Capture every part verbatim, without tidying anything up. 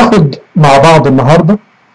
هناخد مع بعض النهارده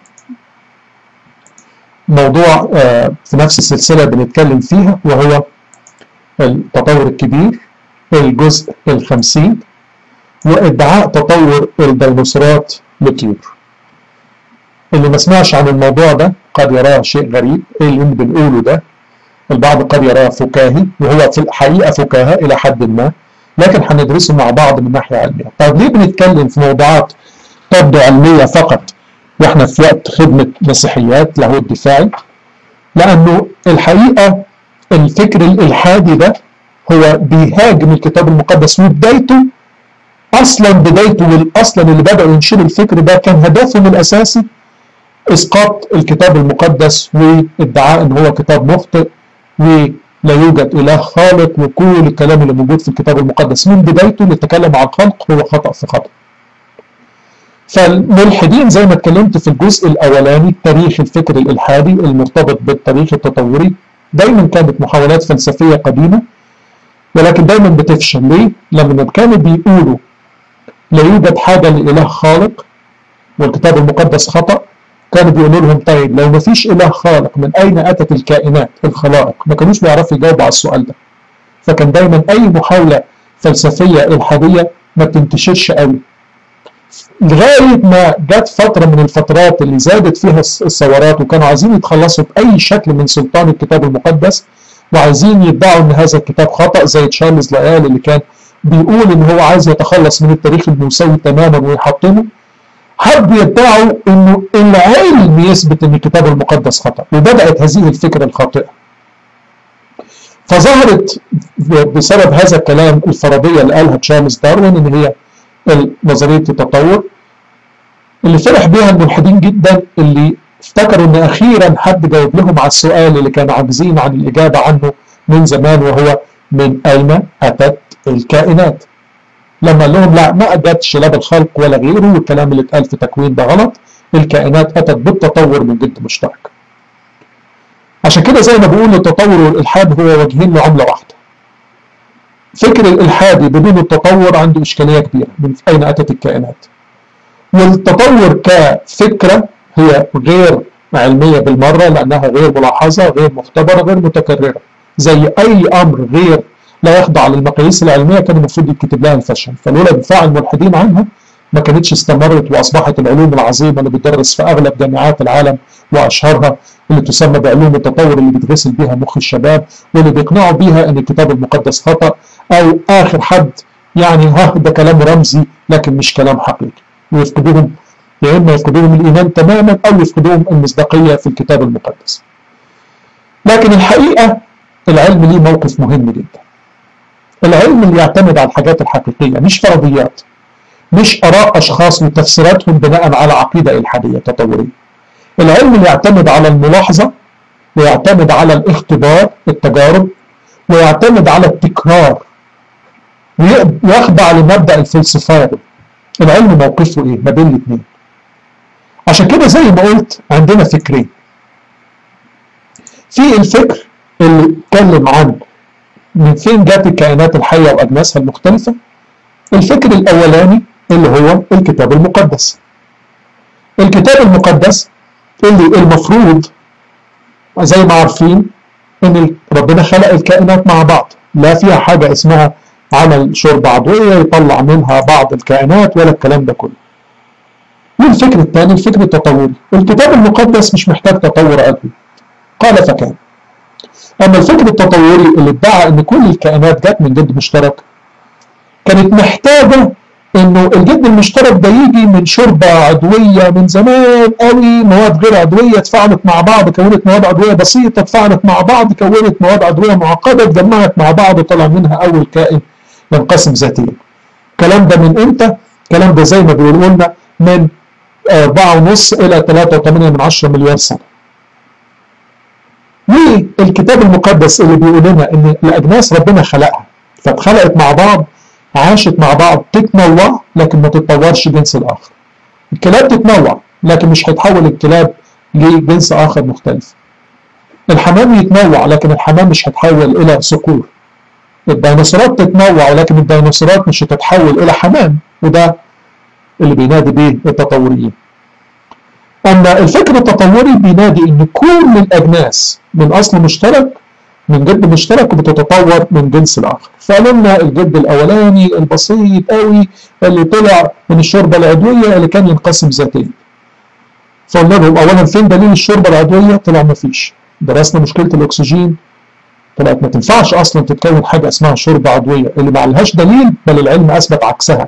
موضوع في نفس السلسلة بنتكلم فيها، وهو التطور الكبير، الجزء الخمسين، وادعاء تطور الديناصورات للطيور. اللي ما سمعش عن الموضوع ده قد يراه شيء غريب، ايه اللي بنقوله ده؟ البعض قد يراه فكاهي، وهو في الحقيقة فكاهة إلى حد ما، لكن هندرسه مع بعض من ناحية علمية. طيب ليه بنتكلم في موضوعات تبدو علمية فقط واحنا في وقت خدمة مسيحيات لاهوت دفاعي؟ لأنه الحقيقة الفكر الإلحادي ده هو بيهاجم الكتاب المقدس، وبدايته أصلا بدايته والأصلا اللي بدأوا ينشروا الفكر ده كان هدفهم الأساسي إسقاط الكتاب المقدس وادعاء إن هو كتاب مخطئ ولا يوجد إله خالق، وكل الكلام اللي موجود في الكتاب المقدس من بدايته اللي تكلم عن الخلق هو خطأ في خطأ. فالملحدين زي ما اتكلمت في الجزء الأولاني، تاريخ الفكر الإلحادي المرتبط بالتاريخ التطوري دايما كانت محاولات فلسفية قديمة، ولكن دايما بتفشل. ليه؟ لما كانوا بيقولوا لا يوجد حاجة لإله خالق والكتاب المقدس خطأ، كانوا بيقولوا لهم طيب لو ما فيش إله خالق من أين أتت الكائنات الخلائق؟ ما كانوش بيعرفوا يجاوبوا على السؤال ده. فكان دايما أي محاولة فلسفية إلحادية ما بتنتشرش قوي، لغاية ما جت فترة من الفترات اللي زادت فيها الثورات، وكانوا عايزين يتخلصوا بأي شكل من سلطان الكتاب المقدس، وعايزين يدعوا ان هذا الكتاب خطأ، زي تشارلز لايال اللي كان بيقول ان هو عايز يتخلص من التاريخ الموسوي تماما ويحطمه. حبوا يدعوا انه العلم يثبت ان الكتاب المقدس خطأ، وبدأت هذه الفكرة الخاطئة. فظهرت بسبب هذا الكلام الفرضية اللي قالها تشارلز داروين، ان هي نظرية التطور اللي فرح بيها الملحدين جدا، اللي افتكروا ان اخيرا حد جاوب لهم على السؤال اللي كانوا عاجزين عن الاجابه عنه من زمان، وهو من اين اتت الكائنات؟ لما قال لهم لا، ما اتتش لا بالخلق ولا غيره، والكلام اللي اتقال في تكوين ده غلط، الكائنات اتت بالتطور من جد مشترك. عشان كده زي ما بقول التطور والالحاد هو وجهين لعمله واحده. فكر الالحادي بدون التطور عنده اشكاليه كبيره، من اين اتت الكائنات. والتطور كفكره هي غير علمية بالمرة، لأنها غير ملاحظة، غير مختبرة، غير متكررة. زي أي أمر غير لا يخضع للمقاييس العلمية كان المفروض يتكتب لها الفشل. فلولا دفاع الملحدين عنها ما كانتش استمرت وأصبحت العلوم العظيمة اللي بتدرس في أغلب جامعات العالم وأشهرها، اللي تسمى بعلوم التطور، اللي بيتغسل بيها مخ الشباب، واللي بيقنعوا بيها أن الكتاب المقدس خطأ، أو آخر حد يعني ها ده كلام رمزي لكن مش كلام حقيقي، ويفقدوهم يا إما يفقدوهم الإيمان تماما أو يفقدوهم المصداقية في الكتاب المقدس. لكن الحقيقة العلم ليه موقف مهم جدا. العلم اللي يعتمد على الحاجات الحقيقية، مش فرضيات، مش آراء أشخاص وتفسيراتهم بناء على عقيدة إلحادية تطورية. العلم اللي يعتمد على الملاحظة، ويعتمد على الاختبار التجارب، ويعتمد على التكرار، ويخضع لمبدأ الفلسفة. العلم موقفه إيه ما بين الاثنين؟ عشان كده زي ما قلت عندنا فكرين. في الفكر اللي اتكلم عن من فين جات الكائنات الحية وأجناسها المختلفة. الفكر الأولاني اللي هو الكتاب المقدس. الكتاب المقدس اللي المفروض زي ما عارفين ان ربنا خلق الكائنات مع بعض، لا فيها حاجة اسمها عمل شرب عضوية يطلع منها بعض الكائنات ولا الكلام ده كله. والفكر الثاني الفكر التطوري. الكتاب المقدس مش محتاج تطور قلبي، قال فكان. اما الفكر التطوري اللي ادعى ان كل الكائنات جت من جد مشترك، كانت محتاجه انه الجد المشترك ده يجي من شوربه عضويه من زمان قوي، مواد غير عضويه اتفاعلت مع بعض كونت مواد عضويه بسيطه، اتفاعلت مع بعض كونت مواد عضويه معقده، اتجمعت مع بعض وطلع منها اول كائن ينقسم ذاتيا. الكلام ده من امتى؟ الكلام ده زي ما بيقولوا لنا من أربعة ونص إلى ثلاثة وثمانية من عشرة مليار سنة. والكتاب المقدس اللي بيقول لنا إن الأجناس ربنا خلقها، فاتخلقت مع بعض، عاشت مع بعض، تتنوع لكن ما تتطورش جنس الآخر. الكلاب تتنوع لكن مش هيتحول الكلاب لجنس آخر مختلف. الحمام يتنوع لكن الحمام مش هيتحول إلى صقور. الديناصورات تتنوع ولكن الديناصورات مش هتتحول إلى حمام، وده اللي بينادي به التطوريين. أما الفكر التطوري بينادي إن كل الأجناس من أصل مشترك، من جد مشترك، وبتتطور من جنس الآخر. فقالوا لنا الجد الأولاني البسيط قوي اللي طلع من الشوربة العضوية اللي كان ينقسم ذاتيا. فقلنا لهم أولا فين دليل الشوربة العضوية؟ طلع ما فيش. درسنا مشكلة الأكسجين، طلعت ما تنفعش أصلا تتكون حاجة اسمها شوربة عضوية اللي ما لهاش دليل، بل العلم أثبت عكسها.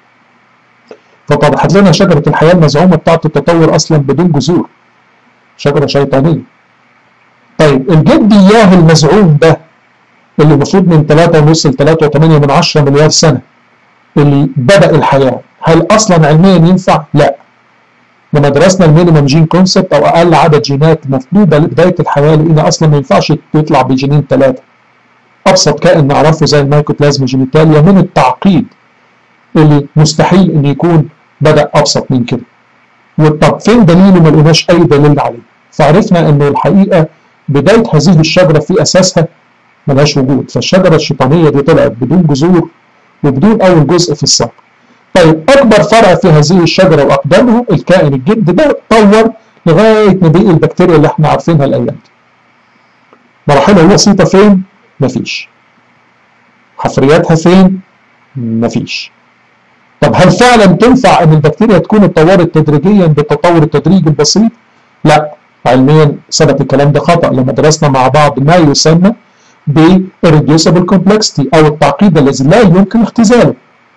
فطبعت لنا شجرة الحياة المزعومة بتاعة التطور أصلا بدون جذور، شجرة شيطانية. طيب الجد إياه المزعوم ده اللي المفروض من ثلاثة ونص ل ثلاثة وثمانية من عشرة مليار سنة اللي بدأ الحياة، هل أصلا علميا ينفع؟ لا. لما درسنا المينيمم جين كونسبت أو أقل عدد جينات مطلوبة لبداية الحياة، لقينا أصلا ما ينفعش يطلع بجينين ثلاثة. أبسط كائن نعرفه زي المايكوبلازما جينيتاليا من التعقيد اللي مستحيل إن يكون بدأ أبسط من كده. طب فين دليله؟ ما لقيناش أي دليل عليه. فعرفنا إنه الحقيقة بداية هذه الشجرة في أساسها ملهاش وجود. فالشجرة الشيطانية دي طلعت بدون جذور وبدون أول جزء في الساق. طيب أكبر فرع في هذه الشجرة وأقدمها الكائن الجد ده اتطور لغاية ما بقي البكتيريا اللي احنا عارفينها الأيام دي. مراحلها الوسيطة فين؟ مفيش. حفرياتها فين؟ مفيش. طب هل فعلا تنفع ان البكتيريا تكون اتطورت تدريجيا بالتطور التدريجي البسيط؟ لا، علميا ثبت الكلام ده خطأ لما درسنا مع بعض ما يسمى ب irreducible complexity او التعقيد الذي لا يمكن اختزاله.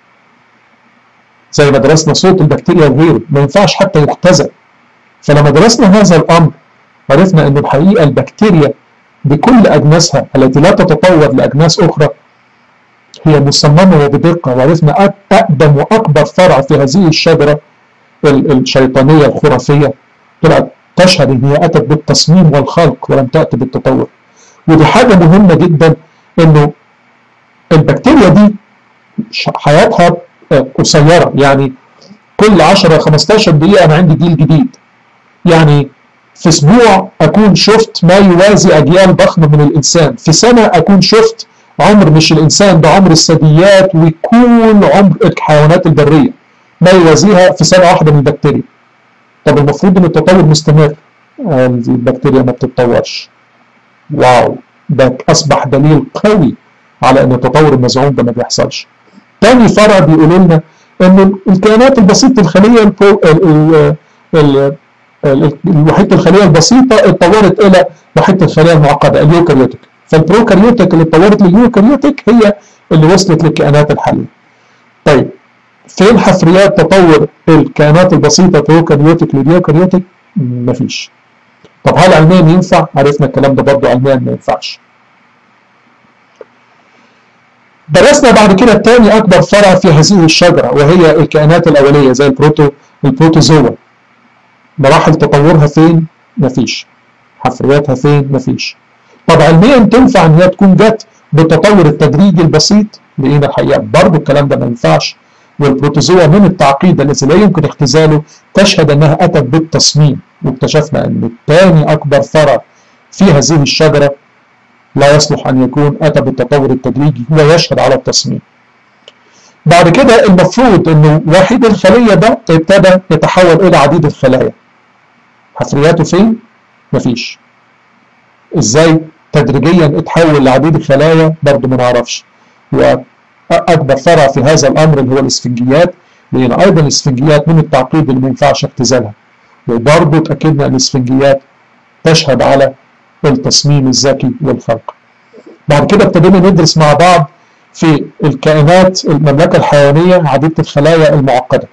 زي ما درسنا صوت البكتيريا وغيره ما ينفعش حتى يختزل. فلما درسنا هذا الامر عرفنا ان الحقيقه البكتيريا بكل اجناسها التي لا تتطور لاجناس اخرى هي مصممه وبدقه. وعرفنا اقدم واكبر فرع في هذه الشجره الشيطانيه الخرافيه طلعت تشهد ان هي اتت بالتصميم والخلق ولم تاتي بالتطور. ودي حاجه مهمه جدا، انه البكتيريا دي حياتها قصيره، يعني كل عشرة خمستاشر دقيقه انا عندي جيل جديد. يعني في اسبوع اكون شفت ما يوازي اجيال ضخمه من الانسان، في سنه اكون شفت عمر مش الانسان ده عمر الثدييات وكل عمر الحيوانات البريه ما يوازيها في سنه واحده من البكتيريا. طب المفروض ان التطور مستمر، البكتيريا ما بتتطورش. واو، ده اصبح دليل قوي على ان التطور المزعوم ده ما بيحصلش. تاني فرع بيقولوا لنا ان الكائنات البسيطه الخليه الوحيده الخليه البسيطه اتطورت الى وحيده الخليه المعقده اليوكاريوتيك. فالبروكاريوتيك اللي اتطورت لليوكاريوتيك هي اللي وصلت للكائنات الحاليه. طيب فين حفريات تطور الكائنات البسيطه بروكاريوتيك لليوكاريوتيك؟ مفيش. طب هل علميا ينفع؟ عرفنا الكلام ده برضه علميا ما ينفعش. درسنا بعد كده تاني اكبر فرع في هذه الشجره وهي الكائنات الاوليه زي البروتو البروتوزوا. مراحل تطورها فين؟ مفيش. حفرياتها فين؟ مفيش. طب علميا تنفع ان هي تكون جت بالتطور التدريجي البسيط؟ لقينا الحقيقه برضه الكلام ده ما ينفعش. والبروتوزوا من التعقيد الذي لا يمكن اختزاله تشهد انها اتت بالتصميم. واكتشفنا ان الثاني اكبر فرع في هذه الشجره لا يصلح ان يكون اتى بالتطور التدريجي، هو يشهد على التصميم. بعد كده المفروض انه وحيد الخليه ده ابتدى يتحول الى عديد الخلايا. حفرياته فين؟ مفيش. ازاي تدريجيا اتحول لعديد الخلايا؟ برضه ما نعرفش. واكبر فرع في هذا الامر اللي هو الاسفنجيات، لان ايضا الاسفنجيات من التعقيد اللي ما ينفعش اختزالها. وبرضه اتاكدنا ان الاسفنجيات تشهد على التصميم الذكي والخلق. بعد كده ابتدينا ندرس مع بعض في الكائنات المملكه الحيوانيه عديده الخلايا المعقده.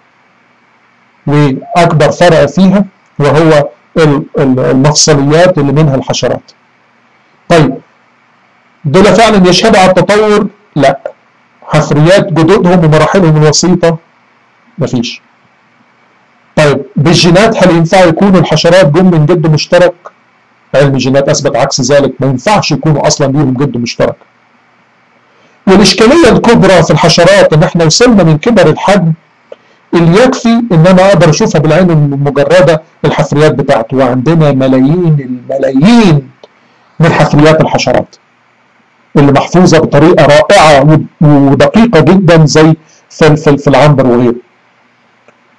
واكبر فرع فيها وهو المفصليات اللي منها الحشرات. طيب دول فعلا يشهدوا على التطور؟ لا. حفريات جدودهم ومراحلهم الوسيطه؟ مفيش. طيب بالجينات هل ينفع يكونوا الحشرات جم من جد مشترك؟ علم الجينات اثبت عكس ذلك، ما ينفعش يكونوا اصلا ليهم جد مشترك. والاشكاليه الكبرى في الحشرات ان احنا وصلنا من كبر الحجم اللي يكفي ان انا اقدر اشوفها بالعين المجرده الحفريات بتاعته، وعندنا ملايين الملايين من حفريات الحشرات اللي محفوظه بطريقه رائعه ودقيقه جدا زي في في العنبر وغيره.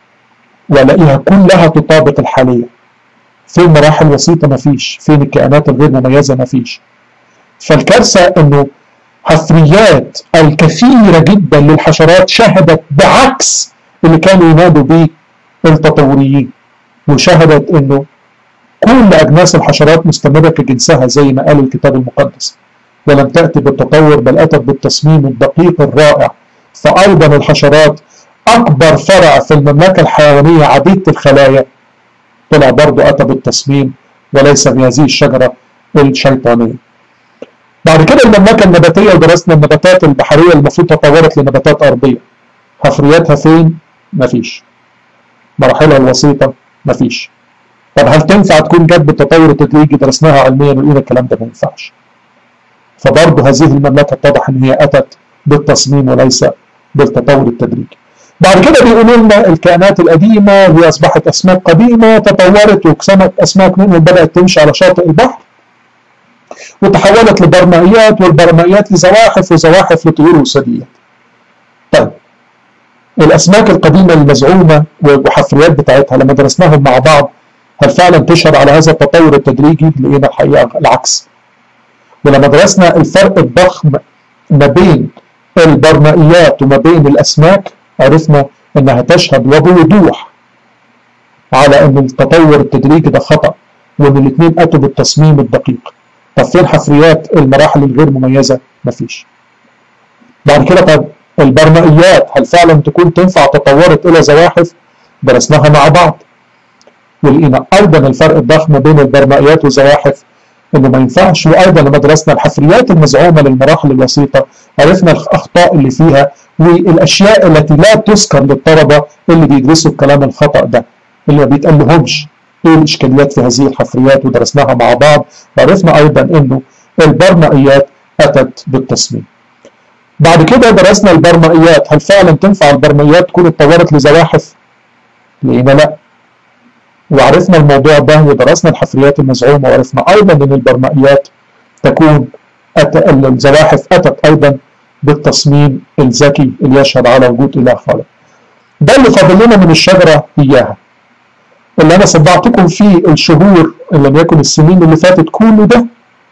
والاقيها كلها تطابق الحاليه. فين مراحل وسيطه؟ مفيش. فين الكائنات الغير مميزه؟ مفيش. فالكارثه انه حفريات الكثيره جدا للحشرات شهدت بعكس اللي كانوا ينادوا به التطوريين، وشهدت انه كل اجناس الحشرات مستمره كجنسها زي ما قال الكتاب المقدس، ولم تاتي بالتطور بل اتت بالتصميم الدقيق الرائع. فايضا الحشرات اكبر فرع في المملكه الحيوانيه عديده الخلايا طلع برضه اتى بالتصميم وليس بهذه الشجره الشيطانيه. بعد كده المملكه النباتيه، ودرسنا النباتات البحريه اللي المفروض تطورت لنباتات ارضيه. حفرياتها فين؟ مفيش. مراحلها الوسيطه مفيش. طب هل تنفع تكون جت بالتطور التدريجي؟ درسناها علميا ولقينا الكلام ده ما ينفعش. فبرضه هذه المملكه اتضح ان هي اتت بالتصميم وليس بالتطور التدريجي. بعد كده بيقولوا لنا الكائنات القديمه اللي اصبحت اسماك قديمه تطورت، وسمك اسماك منهم بدات تمشي على شاطئ البحر وتحولت لبرمائيات، والبرمائيات لزواحف، وزواحف لطيور وثدييات. طيب الاسماك القديمه المزعومه والحفريات بتاعتها لما درسناهم مع بعض هل فعلا تشهد على هذا التطور التدريجي؟ لقينا الحقيقه العكس. ولما درسنا الفرق الضخم ما بين البرمائيات وما بين الاسماك عرفنا انها تشهد وبوضوح على ان التطور التدريجي ده خطا، وان الاثنين اتوا بالتصميم الدقيق. طب فين حفريات المراحل الغير مميزه؟ مفيش. بعد كده طب البرمائيات هل فعلا تكون تنفع تطورت الى زواحف؟ درسناها مع بعض ولقينا ايضا الفرق الضخم بين البرمائيات والزواحف انه ما ينفعش. وايضا لما درسنا الحفريات المزعومه للمراحل الوسيطه عرفنا الاخطاء اللي فيها والاشياء التي لا تذكر للطلبه اللي بيدرسوا الكلام الخطا ده، اللي ما بيتقال لهمش ايه الاشكاليات في هذه الحفريات، ودرسناها مع بعض. وعرفنا ايضا انه البرمائيات اتت بالتصميم. بعد كده درسنا البرمائيات هل فعلا تنفع البرمائيات تكون اتطورت لزواحف؟ لقينا لا. وعرفنا الموضوع ده ودرسنا الحفريات المزعومه، وعرفنا ايضا ان البرمائيات تكون أت... الزواحف اتت ايضا بالتصميم الذكي اللي يشهد على وجود اله خالق. ده اللي فاضل لنا من الشجره اياها، اللي انا صدعتكم فيه الشهور ان لم يكن السنين اللي فاتت كله ده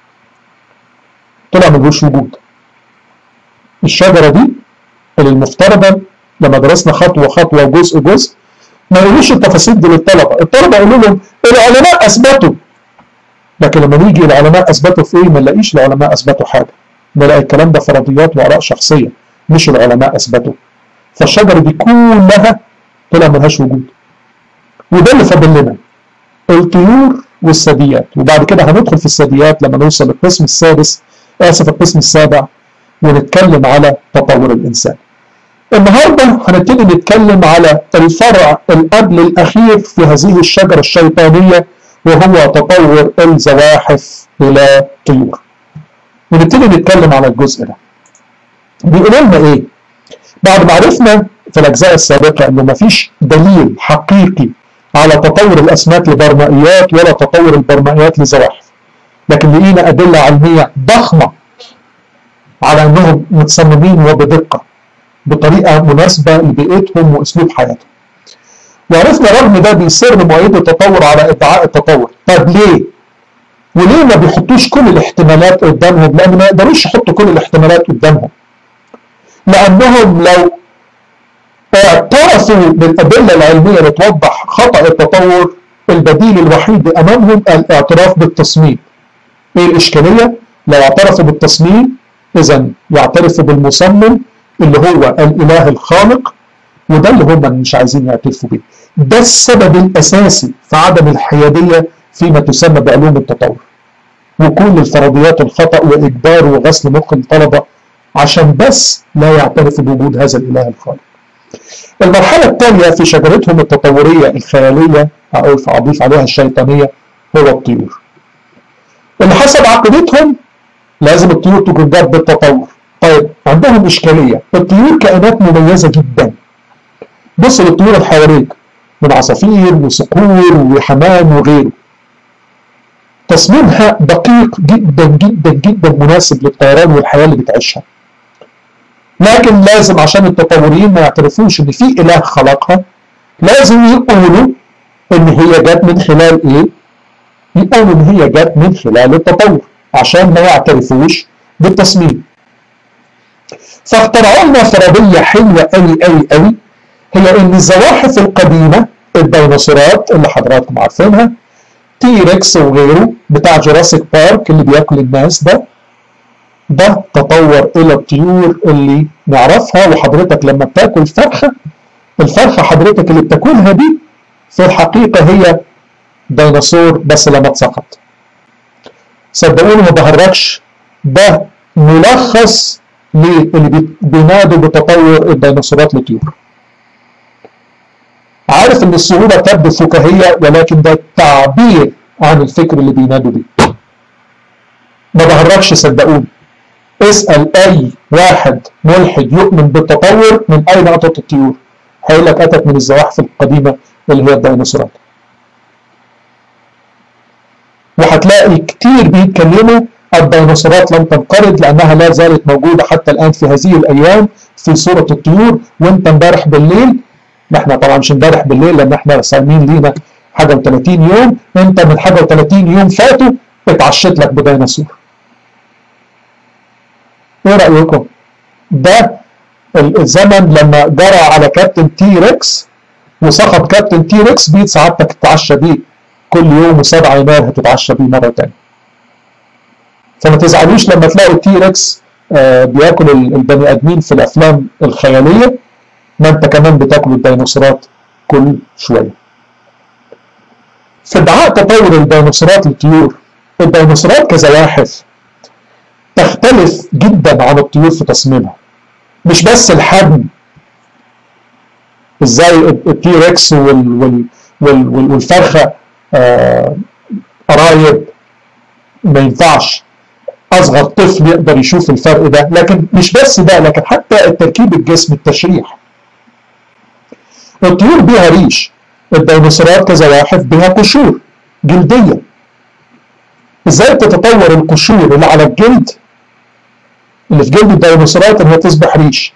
طلع ملوش وجود. الشجره دي اللي المفترض لما درسنا خطوه خطوه وجزء جزء ما يقولوش التفاصيل دي للطلبه، الطلبه يقولوا لهم العلماء اثبتوا، لكن لما نيجي العلماء اثبتوا في ايه؟ ما نلاقيش العلماء اثبتوا حاجه، نلاقي الكلام ده فرضيات واراء شخصيه مش العلماء اثبتوا. فالشجره دي كلها طلع ملهاش وجود. وده اللي فاضل لنا الطيور والثدييات، وبعد كده هندخل في الثدييات لما نوصل للقسم السادس اسف القسم السابع ونتكلم على تطور الانسان. النهارده هنبتدي نتكلم على الفرع القبل الاخير في هذه الشجره الشيطانيه، وهو تطور الزواحف الى طيور. ونبتدي نتكلم على الجزء ده. بيقولوا لنا ايه؟ بعد ما عرفنا في الاجزاء السابقه انه مفيش دليل حقيقي على تطور الاسماك لبرمائيات ولا تطور البرمائيات لزواحف، لكن لقينا ادله علميه ضخمه على انهم متصممين وبدقه بطريقه مناسبه لبيئتهم واسلوب حياتهم. وعرفنا رغم ده بيصر مؤيد التطور على ادعاء التطور. طب ليه؟ وليه ما بيحطوش كل الاحتمالات قدامهم؟ لان ما يقدروش يحطوا كل الاحتمالات قدامهم، لانهم لو اعترفوا بالادله العلميه اللي توضح خطا التطور البديل الوحيد امامهم الاعتراف بالتصميم. ايه الاشكاليه؟ لو اعترفوا بالتصميم اذا يعترفوا بالمصمم اللي هو الاله الخالق، وده اللي هم مش عايزين يعترفوا بيه. ده السبب الاساسي في عدم الحياديه فيما تسمى بعلوم التطور، وكل الفرضيات الخطا واجبار وغسل مخ الطلبه عشان بس لا يعترفوا بوجود هذا الاله الخالق. المرحله الثانيه في شجرتهم التطوريه الخياليه او اضيف عليها الشيطانيه هو الطيور، اللي حسب عقيدتهم لازم الطيور تكون جت بالتطور. طيب عندهم اشكاليه، الطيور كائنات مميزه جدا. بص للطيور اللي حواليك من عصافير وصقور وحمام وغيره، تصميمها دقيق جدا جدا جدا مناسب للطيران والحياه اللي بتعيشها. لكن لازم عشان التطوريين ما يعترفوش ان في اله خلقها لازم يقولوا ان هي جت من خلال ايه؟ يقولوا ان هي جت من خلال التطور عشان ما يعترفوش بالتصميم. فاخترعوا لنا فرضيه حلوه قوي قوي قوي، هي ان الزواحف القديمه الديناصورات اللي حضراتكم عارفينها، تي ريكس وغيره بتاع جوراسيك بارك اللي بياكل الناس ده، ده تطور الى الطيور اللي نعرفها. وحضرتك لما بتاكل فرخه، الفرخه حضرتك اللي بتاكلها دي في الحقيقه هي ديناصور بس لما اتسقط. صدقوني ما بهرجش، ده ملخص للي بينادوا بتطور الديناصورات للطيور. عارف ان الصعوبه تبدو فكاهيه، ولكن ده تعبير عن الفكر اللي بينادوا بيه. ما بهرجش صدقوني. اسال اي واحد ملحد يؤمن بالتطور من اين اتت الطيور، هيقول لك اتت من الزواحف القديمه اللي هي الديناصورات. وهتلاقي كتير بيتكلموا الديناصورات لم تنقرض لانها لا زالت موجوده حتى الان في هذه الايام في صوره الطيور. وانت امبارح بالليل، احنا طبعا مش امبارح بالليل لان احنا صايمين لينا حاجه و30 يوم، انت من حاجه و30 يوم فاتوا اتعشت لك بديناصور. ايه رايكم؟ ده الزمن لما جرى على كابتن تي ريكس وسقط كابتن تي ريكس، بيت سعادتك تتعشى بيه كل يوم، وسبعة يناير هتتعشى بيه مره ثانيه. فما تزعلوش لما تلاقوا تي ريكس آه بياكل البني ادمين في الافلام الخياليه، ما انت كمان بتاكل الديناصورات كل شويه. في ادعاء تطور الديناصورات للطيور، الديناصورات كزواحف تختلف جدا عن الطيور في تصميمها. مش بس الحجم، ازاي التي ريكس وال وال وال والفرخه آه قرايب، ما ينفعش اصغر طفل يقدر يشوف الفرق ده. لكن مش بس ده، لكن حتى التركيب الجسم، التشريح. الطيور بيها ريش، الديناصورات كزواحف بها قشور جلديه. ازاي تتطور القشور اللي على الجلد اللي في جلد الديناصورات انها تصبح ريش؟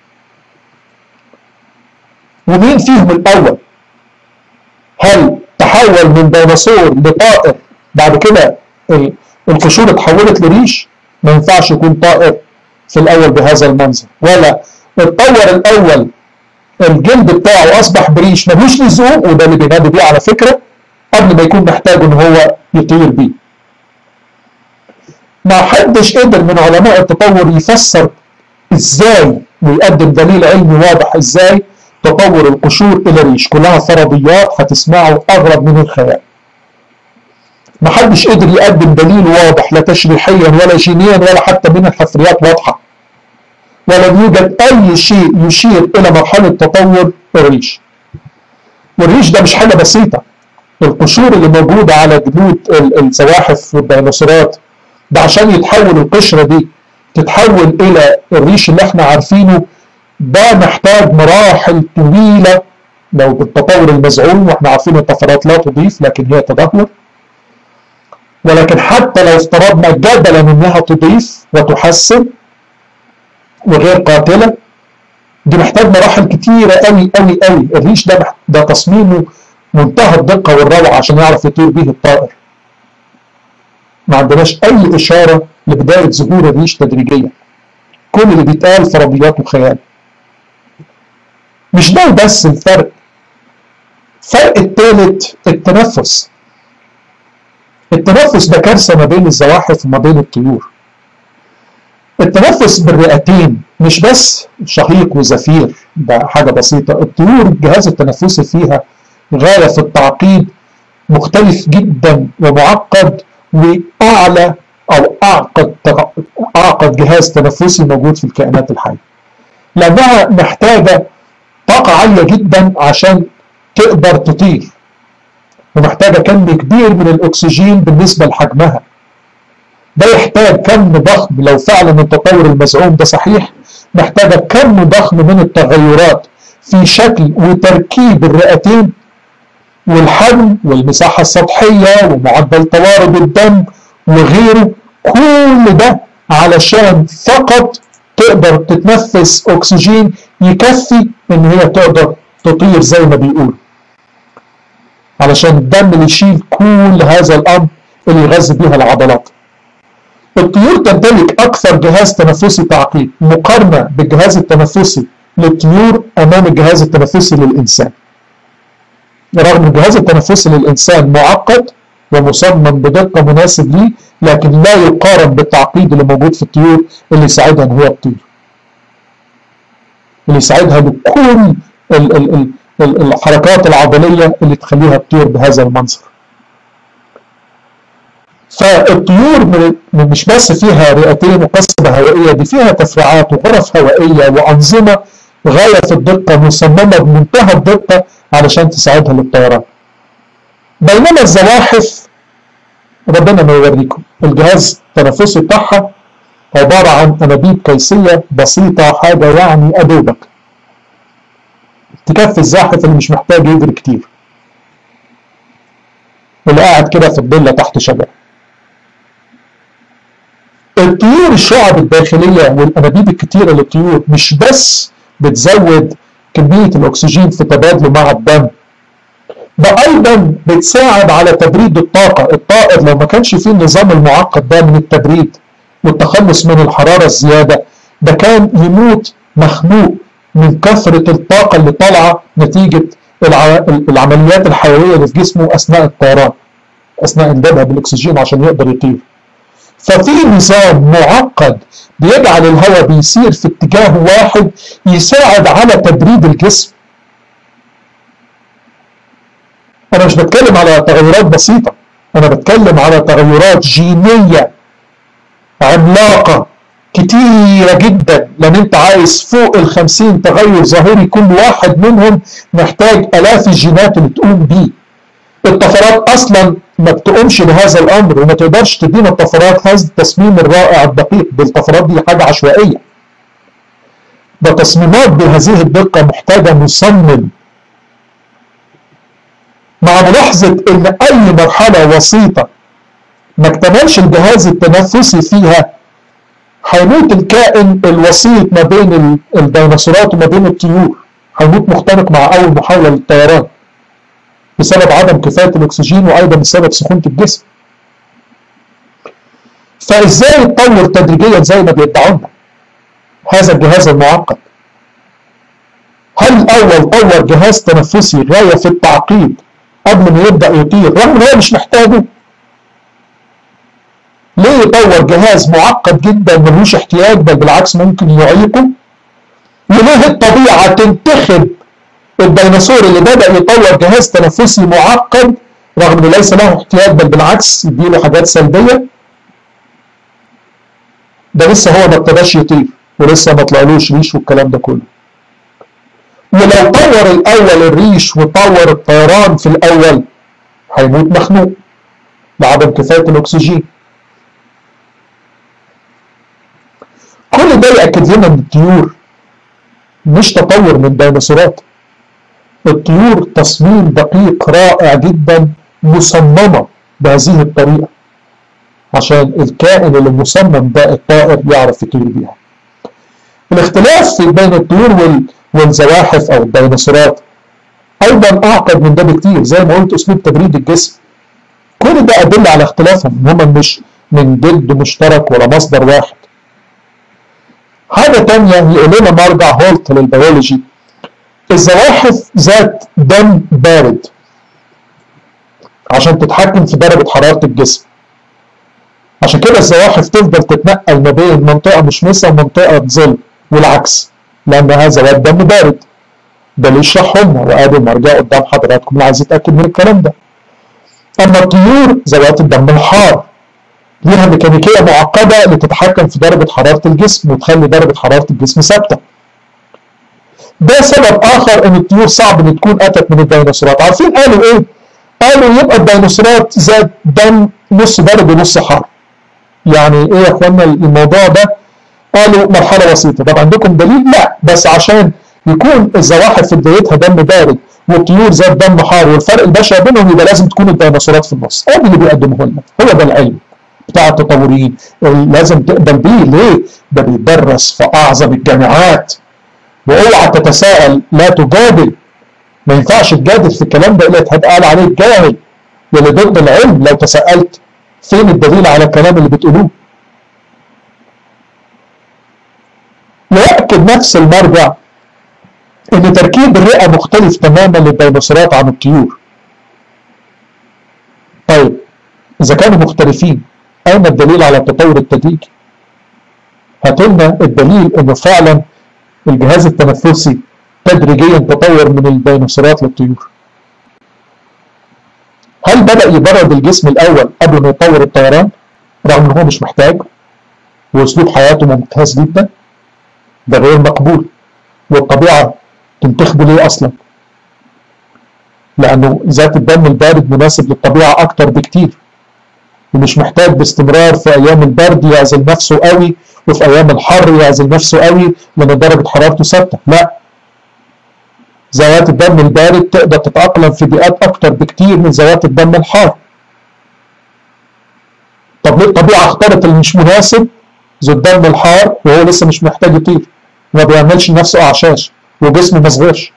ومين فيهم الاول؟ هل تحول من ديناصور لطائر بعد كده القشور اتحولت لريش؟ ما ينفعش يكون طائر في الاول بهذا المنظر. ولا اتطور الاول الجلد بتاعه اصبح بريش ملوش لزوم، وده اللي بينادوا بيه على فكره، قبل ما يكون محتاج ان هو يطير بيه. ما حدش قدر من علماء التطور يفسر ازاي ويقدم دليل علمي واضح ازاي تطور القشور الى ريش. كلها فرضيات هتسمعوا اغرب من الخيال. ما حدش قدر يقدم دليل واضح لا تشريحيا ولا جينيا ولا حتى من الحفريات واضحه. ولم يوجد اي شيء يشير الى مرحله تطور الريش. والريش ده مش حاجه بسيطه. القشور اللي موجوده على جلود الزواحف والديناصورات ده عشان يتحول القشره دي تتحول الى الريش اللي احنا عارفينه، ده محتاج مراحل طويله لو بالتطور المزعوم، واحنا عارفين الطفرات لا تضيف لكن هي تدهور. ولكن حتى لو افترضنا جدلا انها تضيف وتحسن وغير قاتله، دي محتاج مراحل كتيره قوي قوي قوي. الريش ده ده تصميمه منتهى الدقه والروعه عشان يعرف يطير به الطائر. ما عندناش اي اشاره لبدايه ظهور الريش تدريجيا. كل اللي بيتقال فرضيات وخيال. مش ده بس الفرق. الفرق الثالث التنفس. التنفس ده كارثه ما بين الزواحف وما بين الطيور. التنفس بالرئتين، مش بس شهيق وزفير، ده حاجه بسيطه. الطيور الجهاز التنفسي فيها غايه في التعقيد، مختلف جدا ومعقد، واعلى او اعقد اعقد جهاز تنفسي موجود في الكائنات الحيه. لانها محتاجه طاقه عاليه جدا عشان تقدر تطير، ومحتاجه كم كبير من الاكسجين بالنسبه لحجمها. ده يحتاج كم ضخم، لو فعلا التطور المزعوم ده صحيح، محتاجه كم ضخم من التغيرات في شكل وتركيب الرئتين والحجم والمساحه السطحيه ومعدل توارد الدم وغيره. كل ده علشان فقط تقدر تتنفس اكسجين يكفي ان هي تقدر تطير زي ما بيقولوا. علشان الدم اللي يشيل كل هذا الامر اللي يغذي بيها العضلات. الطيور تمتلك اكثر جهاز تنفسي تعقيد مقارنه بالجهاز التنفسي للطيور امام الجهاز التنفسي للانسان. رغم الجهاز التنفسي للانسان معقد ومصمم بدقه مناسب ليه، لكن لا يقارن بالتعقيد اللي موجود في الطيور اللي يساعدها ان هي تطير. اللي يساعدها بكل ال ال ال الحركات العضليه اللي تخليها تطير بهذا المنظر. فالطيور مش بس فيها رئتين وقصبة هوائية، دي فيها تفريعات وغرف هوائية وأنظمة غاية في الدقة مصممة بمنتهى الدقة علشان تساعدها للطيران. بينما الزواحف ربنا ما يوريكم الجهاز التنفسي بتاعها عبارة عن أنابيب كيسية بسيطة، حاجة يعني أدوبك تكفي الزاحف اللي مش محتاج يجري كتير، اللي قاعد كده في الضلة تحت شجرة. الطيور الشعب الداخلية والأنابيب الكتيرة للطيور مش بس بتزود كمية الأكسجين في تبادله مع الدم، ده أيضا بتساعد على تبريد الطاقة. الطائر لو ما كانش فيه النظام المعقد ده من التبريد والتخلص من الحرارة الزيادة، ده كان يموت مخنوق من كثرة الطاقة اللي طالعة نتيجة العمليات الحيوية اللي في جسمه أثناء الطيران، أثناء انبابها بالأكسجين عشان يقدر يطير. ففي نظام معقد بيجعل الهواء بيسير في اتجاه واحد يساعد على تبريد الجسم. أنا مش بتكلم على تغيرات بسيطة، أنا بتكلم على تغيرات جينية عملاقة كتيرة جدا، لأن أنت عايز فوق الخمسين تغير ظاهري، كل واحد منهم محتاج آلاف الجينات اللي تقوم بيه. الطفرات أصلا ما بتقومش بهذا الأمر، وما تقدرش تدينا الطفرات هذا التصميم الرائع الدقيق. بالطفرات دي حاجة عشوائية، ده تصميمات بهذه الدقة محتاجة مصمم. مع ملاحظة إن أي مرحلة وسيطة ما اكتملش الجهاز التنفسي فيها، هيموت الكائن الوسيط ما بين الديناصورات وما بين الطيور، هيموت مختنق مع أول محاولة للطيران بسبب عدم كفاية الأكسجين وأيضا بسبب سخونة الجسم. فإزاي يتطور تدريجيا زي ما بيدعوا لنا هذا الجهاز المعقد؟ هل الأول طور جهاز تنفسي غاية في التعقيد قبل ما يبدأ يطير رغم إن هو مش محتاجه؟ ليه يطور جهاز معقد جدا ملوش احتياج، بل بالعكس ممكن يعيقه؟ وليه الطبيعة تنتخب الديناصور اللي بدأ يطور جهاز تنفسي معقد رغم انه ليس له احتياج، بل بالعكس يديله حاجات سلبية؟ ده لسه هو ما ابتداش يطير ولسه ما طلعلوش ريش والكلام ده كله. ولو طور الاول الريش وطور الطيران في الاول، هيموت مخنوق لعدم كفاية الاكسجين. كل ده يأكد لنا ان الطيور مش تطور من ديناصورات. الطيور تصميم دقيق رائع جدا مصممة بهذه الطريقة عشان الكائن اللي مصمم ده الطائر يعرف يطير بيها. الاختلاف بين الطيور والزواحف او الديناصورات ايضا اعقد من ده بكتير. زي ما قلت اسلوب تبريد الجسم، كل ده ادل على اختلافهم، هم مش من جد مشترك ولا مصدر واحد. حاجة تانية يقول لنا مرجع هولت للبيولوجي، الزواحف ذات دم بارد عشان تتحكم في درجة حرارة الجسم. عشان كده الزواحف تفضل تتنقل ما بين منطقة مشمسة ومنطقة ظل والعكس، لأن هذا ذات دم بارد. ده اللي يشرحه لنا، وادي المرجع قدام حضراتكم اللي عايز يتأكد من الكلام ده. أما الطيور ذوات الدم الحار ليها ميكانيكية معقدة لتتحكم في درجة حرارة الجسم وتخلي درجة حرارة الجسم ثابتة. ده سبب آخر إن الطيور صعب إن تكون أتت من الديناصورات. عارفين قالوا إيه؟ قالوا يبقى الديناصورات ذات دم نص بارد ونص حار. يعني إيه يا إخوانا الموضوع ده؟ قالوا مرحلة بسيطة. طب عندكم دليل؟ لا، بس عشان يكون الزواحف في بدايتها دم بارد والطيور ذات دم حار والفرق البشع بينهم، يبقى لازم تكون الديناصورات في النص. ادي اللي بيقدموه لنا، هو ده العلم بتاع التطوريين لازم تقبل بيه. ليه؟ ده بيدرس في اعظم الجامعات. واوعى تتساءل، لا تجادل ما ينفعش تجادل في الكلام ده، الا هتقال عليك جاهل واللي ضد العلم لو تساءلت فين الدليل على الكلام اللي بتقولوه. ويأكد نفس المرجع ان تركيب الرئه مختلف تماما للديناصورات عن الطيور. طيب اذا كانوا مختلفين اين الدليل على التطور التدريجي؟ هاتوا لنا الدليل انه فعلا الجهاز التنفسي تدريجيا تطور من الديناصورات للطيور. هل بدأ يبرد الجسم الاول قبل ما يطور الطيران رغم ان هو مش محتاج واسلوب حياته ممتاز جدا؟ ده غير مقبول. والطبيعه تنتخبه ليه اصلا؟ لانه ذات الدم البارد مناسب للطبيعه اكتر بكتير، ومش محتاج باستمرار في ايام البرد يعزل نفسه قوي وفي ايام الحر يعزل نفسه قوي لان درجه حرارته ثابته. لا، ذوات الدم البارد تقدر تتاقلم في بيئات اكتر بكتير من ذوات الدم الحار. طب ليه الطبيعه اختارت اللي مش مناسب ذو الدم الحار وهو لسه مش محتاج يطير وما بيعملش لنفسه اعشاش وجسمه ما صغرش؟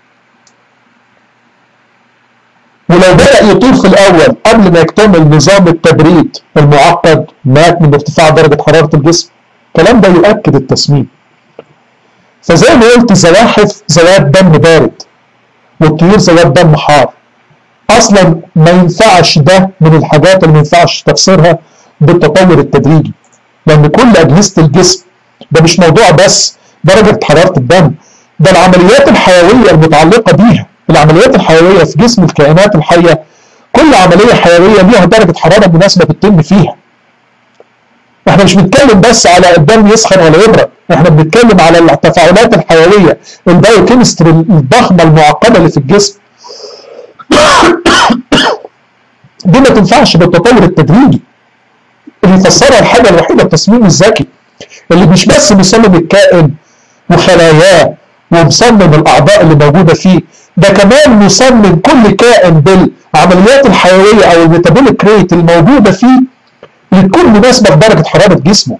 ولو بدأ يطير في الأول قبل ما يكتمل نظام التبريد المعقد مات من ارتفاع درجة حرارة الجسم. الكلام ده يؤكد التسميم. فزي ما قلت الزواحف ذوات دم بارد والطيور ذوات دم حار. أصلا ما ينفعش ده من الحاجات اللي ما ينفعش تفسيرها بالتطور التدريجي، لأن كل أجهزة الجسم ده مش موضوع بس درجة حرارة الدم، ده العمليات الحيوية المتعلقة بيها. العمليات الحيوية في جسم الكائنات الحية كل عملية حيوية ليها درجة حرارة مناسبة بتتم فيها. احنا مش بنتكلم بس على الدم يسخن ولا يبرد، احنا بنتكلم على التفاعلات الحيوية البايوكيمستري الضخمة المعقدة اللي في الجسم. دي ما تنفعش بالتطور التدريجي. اللي يفسرها الحاجة الوحيدة التصميم الذكي اللي مش بس بيصمم الكائن وخلاياه ومصمم الأعضاء اللي موجودة فيه، ده كمان مصمم كل كائن بالعمليات الحيوية أو الميتابوليك ريت الموجودة فيه لتكون مناسبة لدرجة حرارة جسمه.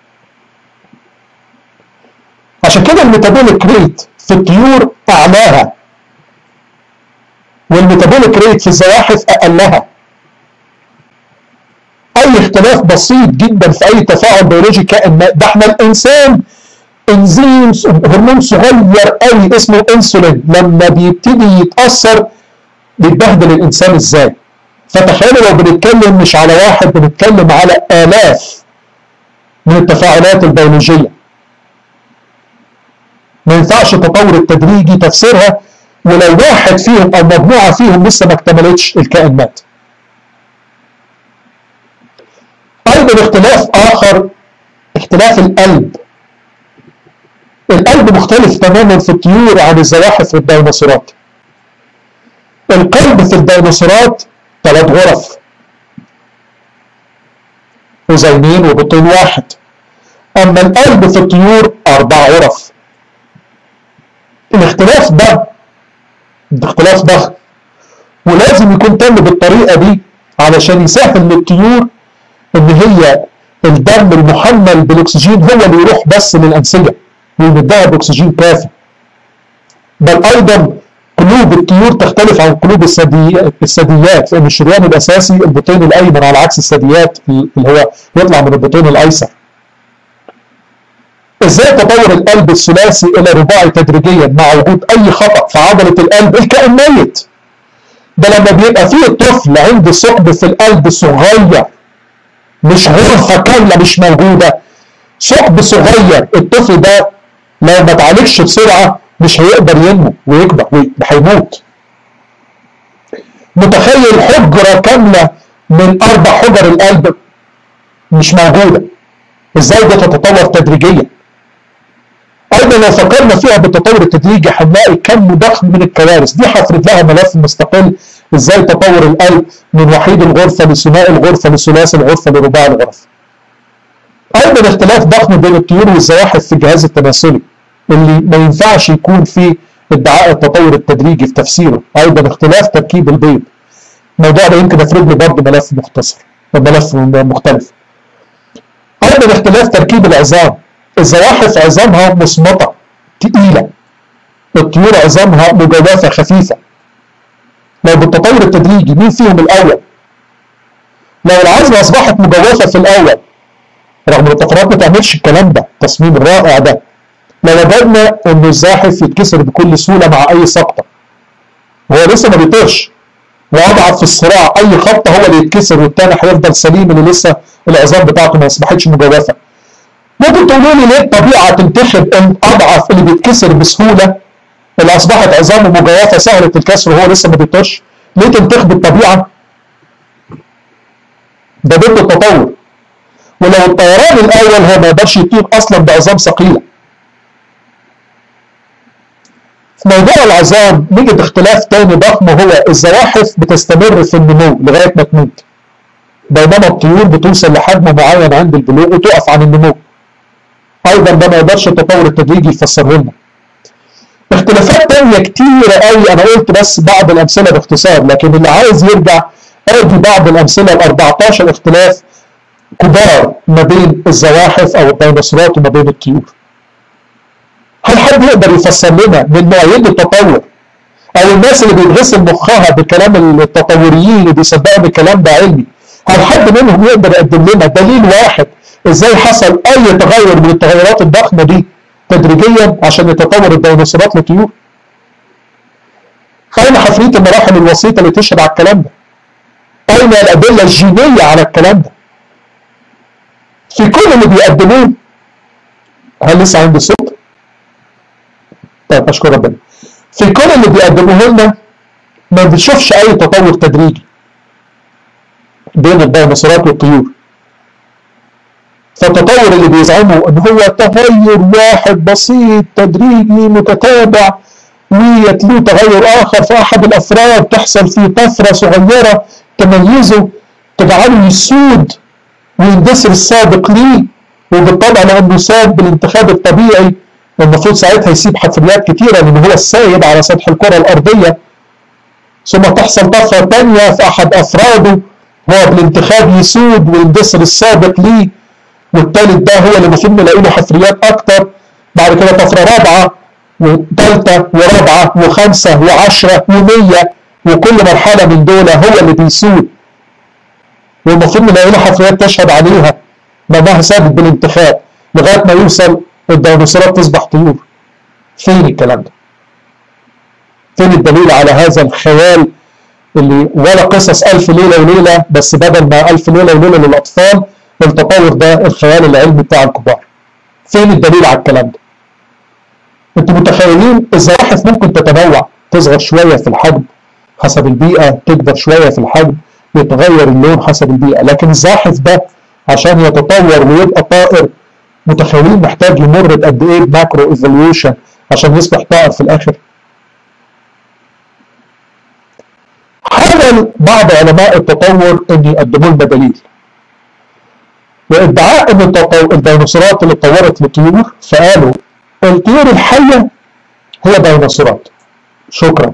عشان كده الميتابوليك ريت في الطيور أعلاها والميتابوليك ريت في الزواحف أقلها. أي اختلاف بسيط جدا في أي تفاعل بيولوجي كائن ما، ده احنا الإنسان انزيم هرمون صغير قوي اسمه انسولين لما بيبتدي يتاثر بيتبهدل الانسان ازاي. فتخيلوا لو بنتكلم مش على واحد، بنتكلم على الاف من التفاعلات البيولوجيه. ما ينفعش التطور التدريجي تفسيرها ولو واحد فيهم او مجموعه فيهم لسه ما اكتملتش الكائن مات. ايضا اختلاف اخر اختلاف القلب. القلب مختلف تماما في الطيور عن الزواحف والديناصورات. القلب في الديناصورات ثلاث غرف، أذينين وبطين واحد. أما القلب في الطيور أربع غرف. الاختلاف ده اختلاف ضخم ولازم يكون تم بالطريقة دي علشان يسهل للطيور إن هي الدم المحمل بالأكسجين هو اللي يروح بس للأنسجة ويمدها باكسجين كافي. بل ايضا قلوب الطيور تختلف عن قلوب الثدييات، لان الشريان الاساسي البطين الايمن على عكس الثدييات اللي هو يطلع من البطين الايسر. ازاي تطور القلب الثلاثي الى رباعي تدريجيا مع وجود اي خطا في عضله القلب؟ الكائن ميت. ده لما بيبقى فيه الطفل عنده ثقب في القلب صغير، مش غرفه كامله مش موجوده، ثقب صغير، الطفل ده لو ما اتعالجش بسرعه مش هيقدر ينمو ويكبر وهيموت. متخيل حجره كامله من اربع حجر القلب مش موجوده، ازاي ده تتطور تدريجيا؟ ايضا لو فكرنا فيها بالتطور التدريجي هنلاقي كم ضخم من الكوارث. دي هفرد لها ملف مستقل، ازاي تطور القلب من وحيد الغرفه لثنائي الغرفه لثلاثي الغرفه لرباعي الغرفه. ايضا اختلاف ضخم بين الطيور والزواحف في الجهاز التناسلي اللي ما ينفعش يكون فيه ادعاء التطور التدريجي في تفسيره. ايضا اختلاف تركيب البيض. الموضوع ده يمكن افرد له برضه ملف مختصر وملف مختلف. ايضا اختلاف تركيب العظام. الزواحف عظامها مصمطه تقيله، الطيور عظامها مجوفه خفيفه. لو بالتطور التدريجي مين فيهم الاول؟ لو العظمه اصبحت مجوفه في الاول رغم ان الطفرات ما تعملش الكلام ده، التصميم الرائع ده، لو وجدنا ان الزاحف يتكسر بكل سهوله مع اي سقطه، هو لسه ما بيطيرش واضعف في الصراع، اي خبطه هو اللي يتكسر والتاني هيفضل سليم اللي لسه العظام بتاعته ما اصبحتش مجوفه. ممكن تقولوا لي ليه الطبيعه تنتخب الاضعف اللي بيتكسر بسهوله اللي اصبحت عظامه مجوفه سهله الكسر وهو لسه ما بيطيرش؟ ليه تنتخب الطبيعه؟ ده ضد التطور. ولو الطيران الاول هو ما يقدرش يطير اصلا بعظام ثقيله. في موضوع العظام نجد اختلاف تاني ضخم، هو الزواحف بتستمر في النمو لغايه ما تموت، بينما الطيور بتوصل لحجم معين عند البلوغ وتقف عن النمو. ايضا ده ما يقدرش التطور التدريجي يفسره لنا. اختلافات تانية كتيرة قوي، انا قلت بس بعض الامثله باختصار، لكن اللي عايز يرجع ادي بعض الامثله ال أربعتاشر اختلاف كبار ما بين الزواحف او الديناصورات وما بين الطيور. هل حد يقدر يفسر لنا من نوعين التطور او الناس اللي بيتغسل مخها بكلام التطوريين اللي بيصدقوا ان الكلام ده علمي، هل حد منهم يقدر يقدم لنا دليل واحد ازاي حصل اي تغير من التغيرات الضخمه دي تدريجيا عشان يتطور الديناصورات لطيور؟ اين حفريه المراحل الوسيطه اللي تشهد على الكلام ده؟ اين الادله الجينيه على الكلام ده؟ في كل اللي بيقدموه، هل لسه عندي صوت؟ طيب اشكر ربنا. في كل اللي بيقدموه لنا ما بنشوفش اي تطور تدريجي بين الديناصورات والطيور. فالتطور اللي بيزعموا ان هو تغير واحد بسيط تدريجي متتابع ويتلو تغير اخر في احد الافراد تحصل فيه طفره صغيره تميزه تجعله يسود ويندثر السابق ليه، وبالطبع لانه ساد بالانتخاب الطبيعي المفروض ساعتها يسيب حفريات كتيره لان هو السائد على سطح الكره الارضيه، ثم تحصل طفره ثانيه في احد افراده هو بالانتخاب يسود ويندثر السابق ليه، والثالث ده هو اللي المفروض نلاقي له حفريات اكتر، بعد كده طفره رابعه وثالثه ورابعه وخمسه وعشره ومية، وكل مرحله من دول هو اللي بيسود والمفروض نلاقي له حفريات تشهد عليها بانها ثابت بالانتخاب لغايه ما يوصل الديناصورات تصبح طيور. فين الكلام ده؟ فين الدليل على هذا الخيال اللي ولا قصص ألف ليلة وليلة، بس بدل ما ألف ليلة وليلة للأطفال التطور ده الخيال العلمي بتاع الكبار؟ فين الدليل على الكلام ده؟ انتوا متخيلين الزواحف ممكن تتنوع، تصغر شوية في الحجم حسب البيئة، تكبر شوية في الحجم، يتغير اللون حسب البيئة، لكن الزاحف ده عشان يتطور ويبقى طائر متخيلين محتاج يمر بقد ايه ماكرو ايفوليوشن عشان يصبح طائر في الاخر؟ حاول بعض علماء التطور ان يقدموا لنا دليل وادعاء ان الديناصورات اللي اتطورت لطيور، فقالوا الطيور الحيه هي ديناصورات. شكرا.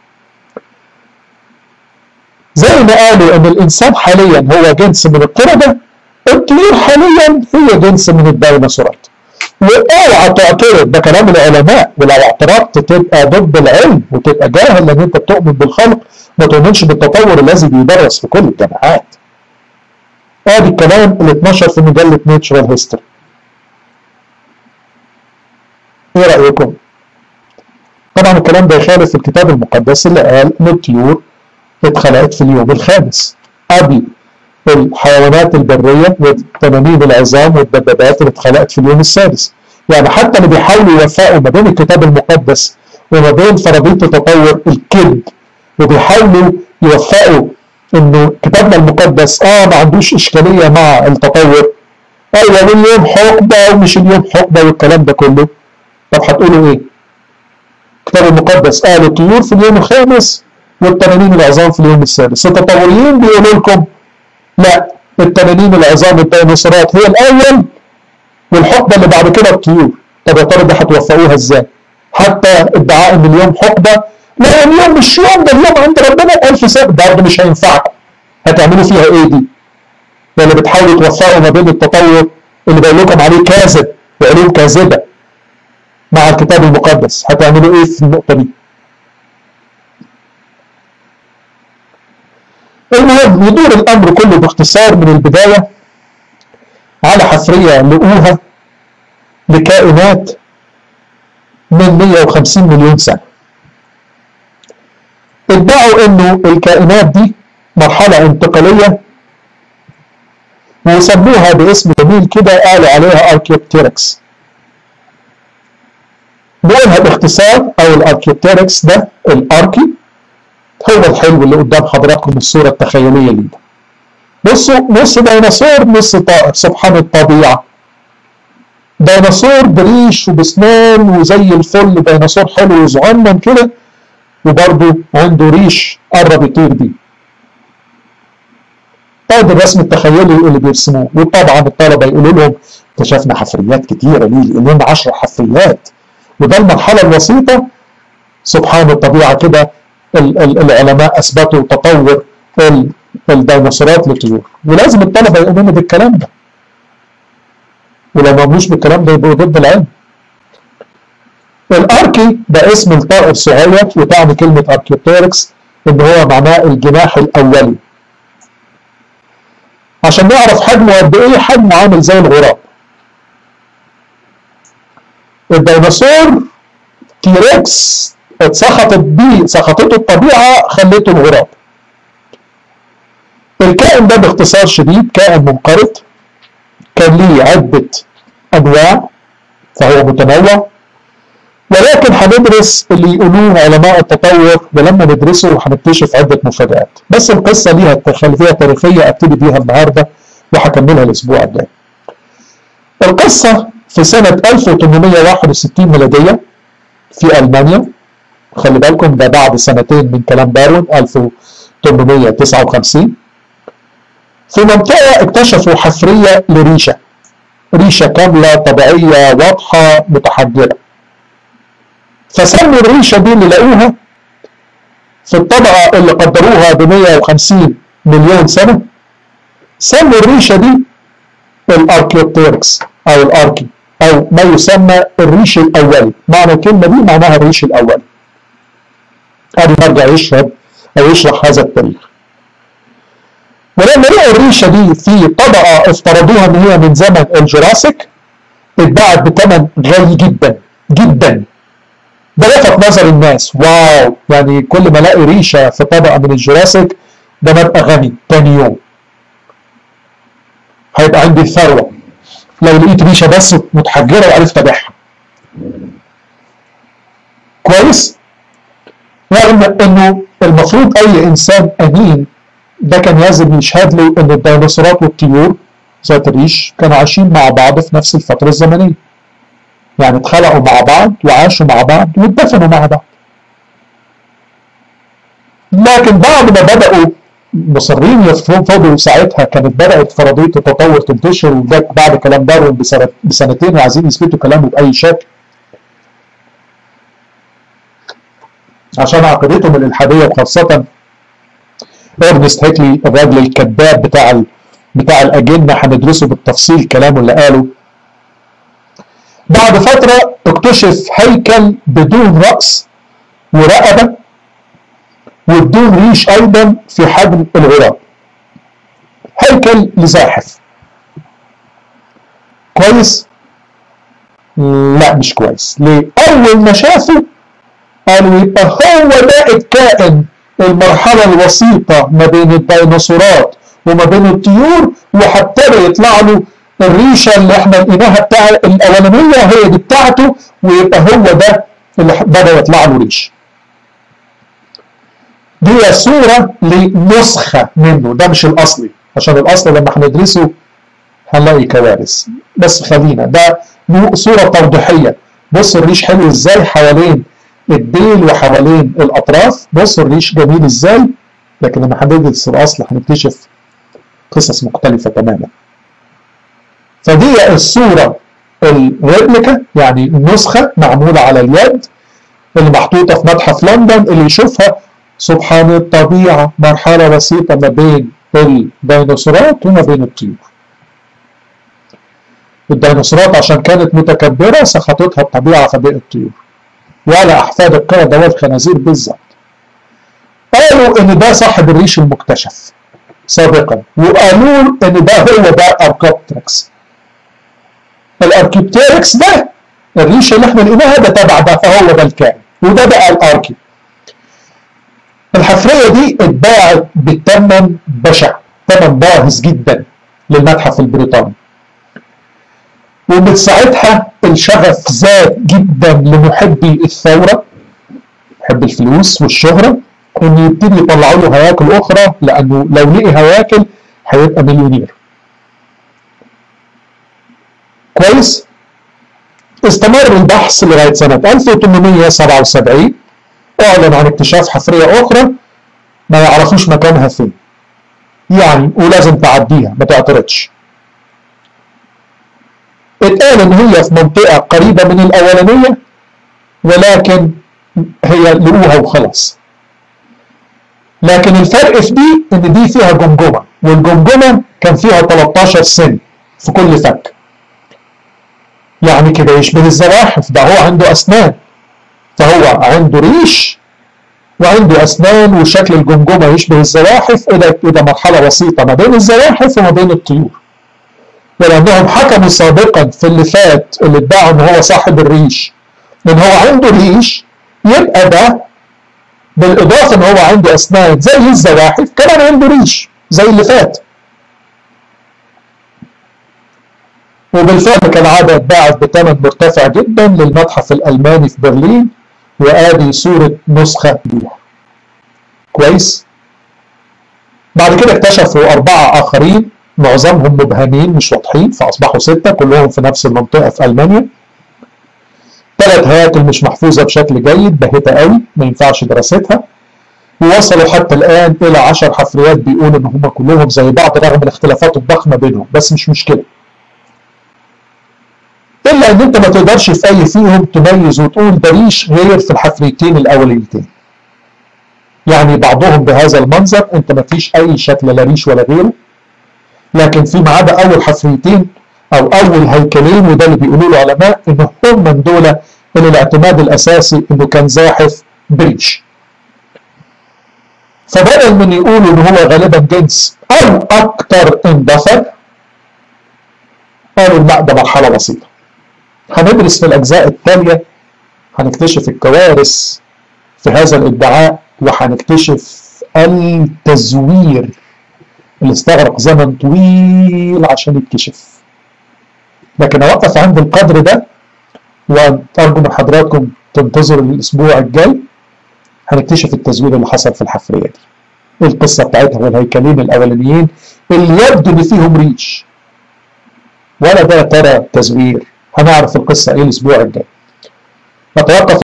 زي ما قالوا ان الانسان حاليا هو جنس من القردة، الطيور حاليا هي جنس من الديناصورات. واوعى تعترض، ده كلام العلماء، ولو اعترضت تبقى ضد العلم وتبقى جاهل لان انت بتؤمن بالخلق ما تؤمنش بالتطور الذي بيدرس في كل الجامعات. ادي الكلام اللي اتنشر في مجله نيتشرال هيستوري. ايه رايكم؟ طبعا الكلام ده يخالف الكتاب المقدس اللي قال ان الطيور اتخلقت في اليوم الخامس قبل الحيوانات البريه والتنانين العظام والدبابات اللي اتخلقت في اليوم السادس. يعني حتى اللي بيحاولوا يوفقوا ما بين الكتاب المقدس وما بين فرضيه التطور الكذب، وبيحاولوا يوفقوا انه كتابنا المقدس اه ما عندوش اشكاليه مع التطور، ايوه اليوم حقبه ومش اليوم حقبه والكلام ده كله. طب هتقولوا ايه؟ الكتاب المقدس قال الطيور في اليوم الخامس والتنانين العظام في اليوم السادس. التطوريين بيقولوا لكم لا، التنانين العظام الديناصورات هي الاول والحقبه اللي بعد كده الطيور. طب يا ترى ده هتوفقوها ازاي؟ حتى ادعاء ان اليوم حقبه، لا اليوم مش يوم، ده اليوم عند ربنا بألف سنه، برضه مش هينفعكم. هتعملوا فيها ايه دي؟ اللي بتحاولوا توفقوا ما بين التطور اللي بقول لكم عليه كاذب وعلوم كاذبه مع الكتاب المقدس، هتعملوا ايه في النقطه دي؟ المهم يدور الامر كله باختصار من البدايه على حفريه لقوها لكائنات من مئة وخمسين مليون سنه. ادعوا انه الكائنات دي مرحله انتقاليه وسموها باسم جميل كده قالوا عليها اركيوبتيركس. نقولها باختصار او الاركيوبتيركس ده الاركي هو الحلو اللي قدام حضراتكم الصوره التخيليه دي. بصوا نص ديناصور نص طائر، سبحان الطبيعه. ديناصور بريش وبسنان وزي الفل، ديناصور حلو وصغنن كده وبرضه عنده ريش قرب يطير بيه. طيب الرسم التخيلي اللي بيرسموه، وطبعا الطلبه يقولوا لهم اكتشفنا حفريات كتيره، ليه؟ يقولوا لنا عشر حفريات وده المرحله الوسيطه. سبحان الطبيعه كده العلماء اثبتوا تطور الديناصورات للطيور، ولازم الطلبه يؤمنوا بالكلام ده، ولو ما يؤمنوش بالكلام ده يبقوا ضد العلم. الاركي ده اسم الطائر صغير، وتعني كلمه اركيوبتيركس ان هو معناه الجناح الاولي. عشان نعرف حجمه قد ايه، حجمه عامل زي الغراب. الديناصور تيركس اتسخطت بيه سخطته الطبيعه خلته الغراب. الكائن ده باختصار شديد كائن منقرض، كان ليه عده انواع فهو متنوع، ولكن هندرس اللي يقولوه علماء التطور، ولما ندرسه هنكتشف عده مفاجآت. بس القصه ليها خلفيه تاريخيه ابتدي بيها النهارده وهكملها الاسبوع الجاي. القصه في سنه ألف وثمانمئة وواحد وستين ميلاديه في المانيا، خلي بالكم ده بعد سنتين من كلام داروين ألف وثمانمئة وتسعة وخمسين. في منطقه اكتشفوا حفريه لريشه، ريشه كامله طبيعيه واضحه متحجره. فسموا الريشه دي اللي لقوها في الطبقه اللي قدروها ب مئة وخمسين مليون سنه، سموا الريشه دي الاركيوبتيركس او الاركي او ما يسمى الريش الاولي. معنى الكلمه دي معناها الريش الاولي. ادي مرجع يشرب او يشرح هذا التاريخ. ولما لقوا الريشه دي في طبقه افترضوها ان هي من زمن الجراسيك، اتباعت بثمن غالي جدا جدا. ده لفت نظر الناس، واو، يعني كل ما الاقي ريشه في طبقه من الجراسيك ده ببقى غني تاني يوم، هيبقى عندي ثروه لو لقيت ريشه بس متحجره وعرفت ابيعها. كويس؟ رغم انه المفروض اي انسان امين ده كان لازم يشهد له ان الديناصورات والطيور ذات الريش كانوا عايشين مع بعض في نفس الفتره الزمنيه. يعني اتخلقوا مع بعض وعاشوا مع بعض واتدفنوا مع بعض. لكن بعد ما بدأوا مصرين يرفضوا ساعتها، كانت بدأت فرضية التطور تنتشر، وده بعد كلام داروين بسنتين وعايزين يثبتوا كلامه بأي شكل عشان عقيدتهم الإلحادية، وخاصة إرنست هيكلي الراجل الكذاب بتاع ال... بتاع الأجنة، هندرسه بالتفصيل كلامه اللي قاله. بعد فترة اكتشف هيكل بدون رأس ورقبة وبدون ريش أيضا في حجم الغراب، هيكل لزاحف. كويس؟ لا مش كويس. ليه؟ أول ما شافوا قالوا يبقى هو ده الكائن المرحلة الوسيطة ما بين الديناصورات وما بين الطيور، وهبتدي يطلع له الريشه اللي احنا لقيناها بتاع الاولانيه هي دي بتاعته، ويبقى هو ده اللي بدا يطلع له ريش. دي صوره لنسخه منه، ده مش الاصلي، عشان الاصل لما هندرسه هنلاقي كوارث. بس خلينا ده صوره توضيحيه. بص الريش حلو ازاي حوالين الديل وحوالين الاطراف، بص الريش جميل ازاي. لكن لما هندرس الاصل هنكتشف قصص مختلفه تماما. فدي الصورة الريبليكا، يعني النسخة معمولة على اليد اللي محطوطة في متحف لندن، اللي يشوفها سبحان الطبيعة مرحلة بسيطة ما بين الديناصورات وما بين الطيور. الديناصورات عشان كانت متكبرة سخطتها الطبيعة فبقت الطيور، وعلى أحفاد القردة والخنازير بالظبط. قالوا إن ده صاحب الريش المكتشف، سابقا وقالوا ان ده هو ده اركيبتيركس. الاركيبتيركس ده الريشه اللي احنا لقيناها ده تبع ده، فهو ده الكائن، وده بقى الاركي. الحفريه دي اتباعت بثمن بشع، ثمن باهظ جدا للمتحف البريطاني، ومن ساعتها الشغف زاد جدا لمحبي الثوره، محب الفلوس والشهره، انه يبتدي يطلعوا له هياكل اخرى، لانه لو لقي هياكل هيبقى مليونير. كويس؟ استمر البحث لغايه سنه ألف وثمانمائة وسبعة وسبعين، اعلن عن اكتشاف حفريه اخرى ما يعرفوش مكانها فين. يعني ولازم تعديها ما تعترضش. اتقال ان هي في منطقه قريبه من الاولانيه، ولكن هي لقوها وخلاص. لكن الفرق في دي ان دي فيها جمجمه، والجمجمه كان فيها تلتاشر سن في كل فك. يعني كده يشبه الزواحف، ده هو عنده اسنان، فهو عنده ريش وعنده اسنان، وشكل الجمجمه يشبه الزواحف، الى الى مرحله وسيطه ما بين الزواحف وما بين الطيور. ولانهم حكموا سابقا في اللي فات اللي ادعوا ان هو صاحب الريش ان هو عنده ريش، يبقى ده بالاضافه ان هو عنده اسنان زي الزواحف كمان عنده ريش زي اللي فات. وبالفعل كالعاده اتباعت بثمن مرتفع جدا للمتحف الالماني في برلين، وادي صوره نسخه ليها. كويس؟ بعد كده اكتشفوا اربعه اخرين معظمهم مبهمين مش واضحين، فاصبحوا سته كلهم في نفس المنطقه في المانيا. ثلاث هياكل مش محفوظه بشكل جيد، باهته قوي ما ينفعش دراستها. ووصلوا حتى الان الى عشر حفريات بيقولوا ان هم كلهم زي بعض رغم الاختلافات الضخمه بينهم، بس مش مشكله. الا ان انت ما تقدرش في اي فيهم تميز وتقول ده ريش غير في الحفريتين الاوليتين. يعني بعضهم بهذا المنظر، انت ما فيش اي شكل لا ريش ولا غيره. لكن فيما عدا اول حفريتين او اول هيكلين، وده اللي بيقولوا له علماء ان هم من دول اللي الاعتماد الاساسي انه كان زاحف بريش. فبدل من يقولوا ان هو غالبا جنس او اكتر اندثر، قالوا لا ده مرحله بسيطه. هندرس في الاجزاء التاليه، هنكتشف الكوارث في هذا الادعاء، وهنكتشف التزوير اللي استغرق زمن طويل عشان يتكشف. لكن اوقف عند القدر ده، وارجو من حضراتكم تنتظروا الاسبوع الجاي هنكتشف التزوير اللي حصل في الحفريه دي، القصه بتاعتها والهيكلين الاولانيين اللي يبدو ان فيهم ريش، ولا ده ترى تزوير. هنعرف القصه ايه الاسبوع الجاي. نتوقف